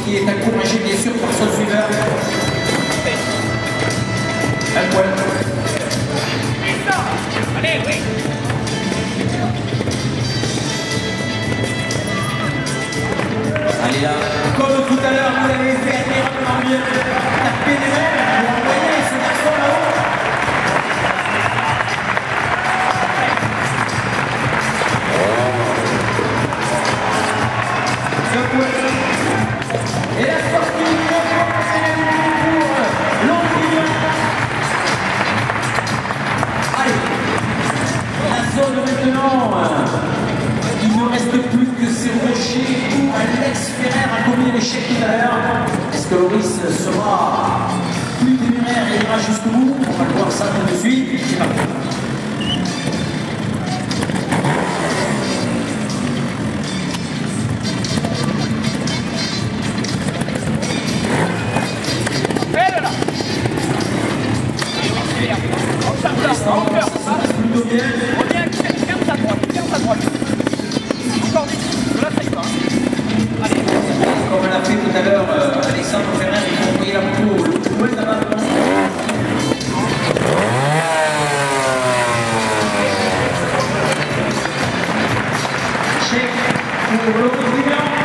qui est encouragé bien sûr par son suiveur. Un point. Allez, oui. Allez là, comme tout à l'heure, vous l'avez fait admirablement bien. Tapez les mains pour envoyer ce garçon là-haut. Et la sortie pour l'Antillion. Allez, la zone maintenant. Il ne reste plus que ces rochers où Alex Ferrer a commis l'échec tout à l'heure. Est-ce que Loris sera plus téméraire et ira jusqu'au bout? On va le voir ça tout de suite. C'est parti. Plutôt bien. Reviens, ferme ta droite, Encore vite, là ça y va. Allez. Comme on l'a fait tout à l'heure, Alexandre Ferrer, il faut envoyer la moto le plus loin d'avant. Chèque pour l'autre client.